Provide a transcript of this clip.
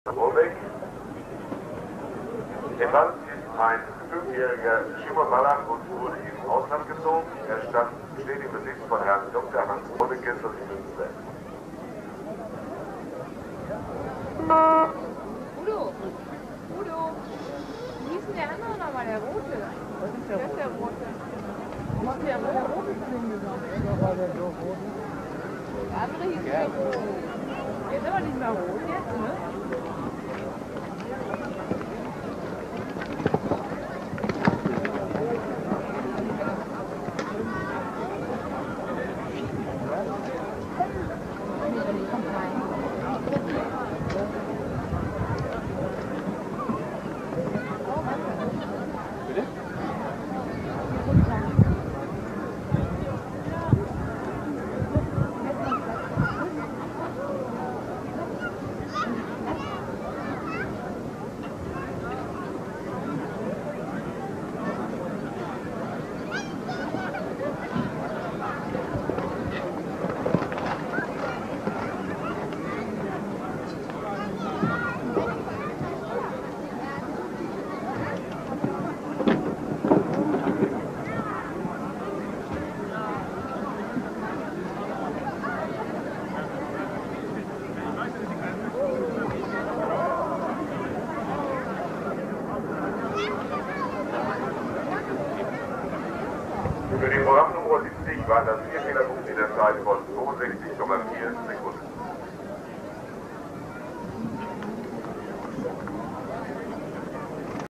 Vorweg. Im Land ist ein 5-jähriger Schimmerballer und wurde ins Ausland gezogen. Er steht im Besitz von Herrn Dr. Hans Rodekes aus Münster. Udo, wie ist denn der andere nochmal, der Rote? Das ist der Das ist der Rote. Rote. Was ist der Rote gegangen? Ja, war der so rot. Der andere hieß der Rot. Der ist aber nicht mehr rot jetzt, ne? Für die Programmnummer 70 war das 4 Fehlerpunkt in der Zeit von 62,4 Sekunden.